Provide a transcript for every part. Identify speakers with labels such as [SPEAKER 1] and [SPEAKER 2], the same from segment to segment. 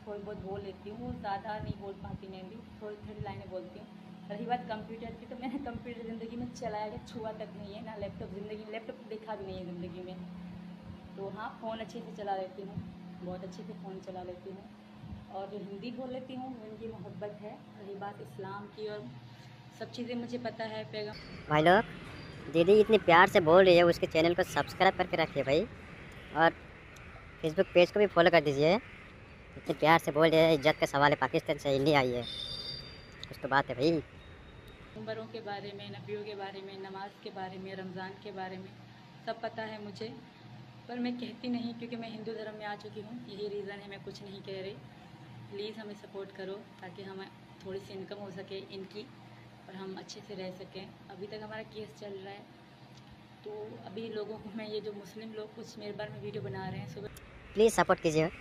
[SPEAKER 1] थोड़ी बहुत बोल लेती हूँ, ज़्यादा नहीं बोल पाती, मैं भी थोड़ी थोड़ी लाइनें बोलती हूँ। रही बात कंप्यूटर की, तो मैंने कंप्यूटर ज़िंदगी में चलाया कि छुआ तक नहीं है, ना लैपटॉप ज़िंदगी में, लैपटॉप देखा भी नहीं है ज़िंदगी में। तो हाँ, फ़ोन अच्छे से चला लेती हूँ, बहुत अच्छे से फ़ोन चला लेती हूँ। और जो हिंदी बोल लेती हूँ वो इनकी मोहब्बत है। रही बात इस्लाम की, और सब चीज़ें मुझे पता है।
[SPEAKER 2] भाई लोग, दीदी इतनी प्यार से बोल रही है, उसके चैनल को सब्सक्राइब करके रखिए भाई, और फेसबुक पेज को भी फॉलो कर दीजिए। इतने प्यार से बोल रही है, इज्जत का सवाल है, पाकिस्तान से इंडिया आई है, कुछ तो बात है भाई।
[SPEAKER 1] पैगंबरों के बारे में, नबियों के बारे में, नमाज के बारे में, रमज़ान के बारे में सब पता है मुझे, पर मैं कहती नहीं क्योंकि मैं हिंदू धर्म में आ चुकी हूँ। यही रीज़न है, मैं कुछ नहीं कह रही। प्लीज़ हमें सपोर्ट करो ताकि हमें थोड़ी सी इनकम हो सके इनकी, और हम अच्छे से रह सकें। अभी तक हमारा केस चल रहा है, तो अभी लोगों को मैं, ये जो मुस्लिम लोग कुछ मेरे बारे में वीडियो बना रहे हैं सुबह।
[SPEAKER 2] प्लीज़ सपोर्ट कीजिए।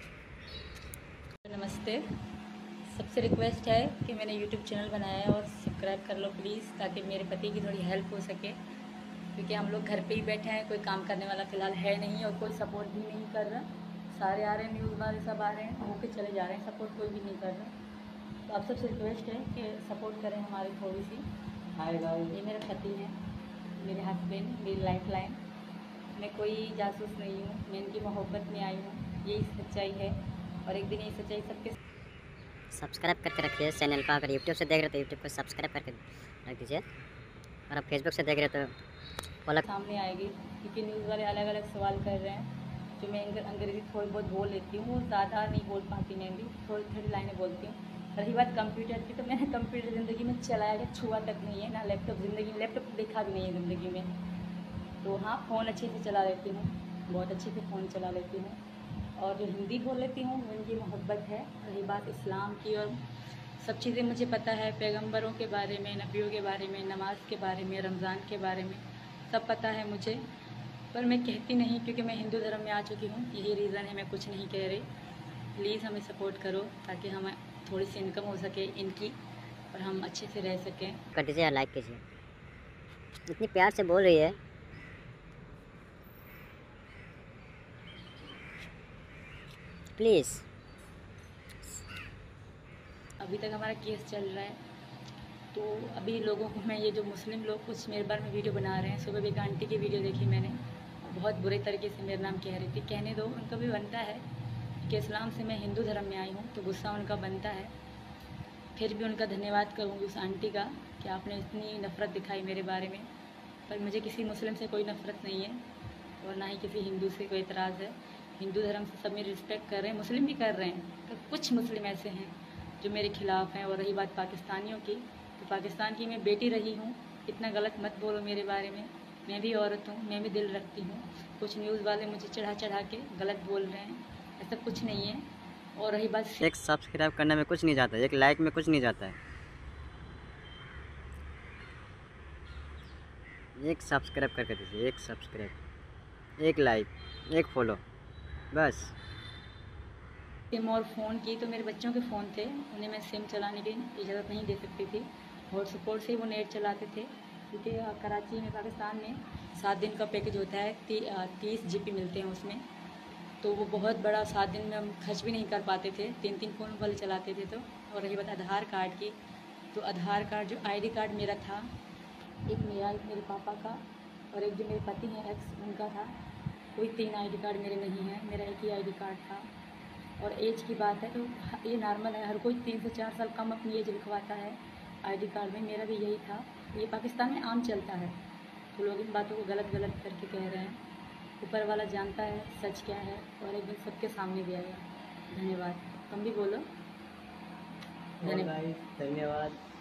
[SPEAKER 1] नमस्ते, सबसे रिक्वेस्ट है कि मैंने यूट्यूब चैनल बनाया है और सब्सक्राइब कर लो प्लीज़, ताकि मेरे पति की थोड़ी हेल्प हो सके, क्योंकि हम लोग घर पे ही बैठे हैं, कोई काम करने वाला फ़िलहाल है नहीं, और कोई सपोर्ट भी नहीं कर रहा। सारे आ रहे हैं, न्यूज़ वाले सब आ रहे हैं, होके चले जा रहे हैं, सपोर्ट कोई भी नहीं कर रहा। तो आप सबसे रिक्वेस्ट है कि सपोर्ट करें हमारी थोड़ी सी। ये मेरे पति हैं, मेरे हस्बैंड, मेरी लाइफ लाइन। मैं कोई जासूस नहीं हूँ, मैं इनकी मोहब्बत में आई हूँ, यही सच्चाई है। और एक दिन ये सच्चाई सबके
[SPEAKER 2] सब्सक्राइब करके रखिए चैनल का। अगर यूट्यूब से देख रहे हो तो यूट्यूब को सब्सक्राइब करके रख दीजिए, और आप फेसबुक से देख रहे हो तो फॉलो।
[SPEAKER 1] सामने आएगी, क्योंकि न्यूज़ वाले अलग अलग सवाल कर रहे हैं। जो मैं अंग्रेज़ी थोड़ी बहुत बोल लेती हूँ, वो ज़्यादा नहीं बोल पाती, मैं भी थोड़ी थोड़ी लाइनें बोलती हूँ। रही बात कंप्यूटर की, तो मैंने कंप्यूटर ज़िंदगी में चलाया कि छुआ तक नहीं है, ना लैपटॉप ज़िंदगी में, लैपटॉप देखा भी नहीं है ज़िंदगी में। तो हाँ, फ़ोन अच्छे से चला लेती हूँ, बहुत अच्छे से फ़ोन चला लेती हूँ। और जो हिंदी बोल लेती हूँ वो इनकी मोहब्बत है। रही बात इस्लाम की, और सब चीज़ें मुझे पता है, पैगंबरों के बारे में, नबियों के बारे में, नमाज के बारे में, रमज़ान के बारे में सब पता है मुझे, पर मैं कहती नहीं क्योंकि मैं हिंदू धर्म में आ चुकी हूँ। यही रीज़न है, मैं कुछ नहीं कह रही। प्लीज़ हमें सपोर्ट करो ताकि हमें थोड़ी सी इनकम हो सके इनकी, और हम अच्छे से रह सकें।
[SPEAKER 2] कर दीजिए या लाइक कीजिए। इतनी प्यार से बोल रही है, प्लीज़।
[SPEAKER 1] अभी तक हमारा केस चल रहा है, तो अभी लोगों को मैं, ये जो मुस्लिम लोग कुछ मेरे बारे में वीडियो बना रहे हैं। सुबह भी एक आंटी की वीडियो देखी मैंने, बहुत बुरे तरीके से मेरा नाम कह रही थी। कहने दो, उनका भी बनता है कि इस्लाम से मैं हिंदू धर्म में आई हूँ, तो गुस्सा उनका बनता है। फिर भी उनका धन्यवाद करूँगी उस आंटी का कि आपने इतनी नफ़रत दिखाई मेरे बारे में। पर मुझे किसी मुस्लिम से कोई नफ़रत नहीं है, और ना ही किसी हिंदू से कोई एतराज़ है। हिंदू धर्म से सब मेरी रिस्पेक्ट कर रहे हैं, मुस्लिम भी कर रहे हैं, पर कुछ मुस्लिम ऐसे हैं जो मेरे खिलाफ़ हैं। और रही बात पाकिस्तानियों की, तो पाकिस्तान की मैं बेटी रही हूँ, इतना गलत मत बोलो मेरे बारे में। मैं भी औरत हूँ, मैं भी दिल रखती हूँ। कुछ न्यूज़ वाले मुझे चढ़ा चढ़ा के गलत बोल रहे हैं, ऐसा कुछ नहीं है। और रही बात,
[SPEAKER 2] एक सब्सक्राइब करने में कुछ नहीं जाता है, एक लाइक में कुछ नहीं जाता है। एक सब्सक्राइब करके दीजिए, एक सब्सक्राइब, एक लाइक, एक फॉलो, बस।
[SPEAKER 1] सिम और फ़ोन की, तो मेरे बच्चों के फ़ोन थे, उन्हें मैं सिम चलाने की इजाज़त नहीं दे सकती थी। हॉटस्पॉट से ही वो नेट चलाते थे, क्योंकि कराची में, पाकिस्तान में 7 दिन का पैकेज होता है, 30 GB मिलते हैं उसमें। तो वो बहुत बड़ा, 7 दिन में हम खर्च भी नहीं कर पाते थे, 3-3 फ़ोन वाले चलाते थे। तो और रही बात आधार कार्ड की, तो आधार कार्ड, जो ID कार्ड मेरा था, एक मेरा, एक मेरे पापा का, और एक जो मेरे पति हैं एक्स, उनका था। कोई 3 ID कार्ड मेरे नहीं हैं, मेरा एक ही ID कार्ड था। और एज की बात है तो ये नॉर्मल है, हर कोई 3 से 4 साल कम अपनी एज लिखवाता है ID कार्ड में, मेरा भी यही था। ये पाकिस्तान में आम चलता है, तो लोग इन बातों को गलत गलत करके कह रहे हैं। ऊपर वाला जानता है सच क्या है, और एक दिन सबके सामने भी आएगा। धन्यवाद। तुम भी बोलो।
[SPEAKER 2] धन्यवाद।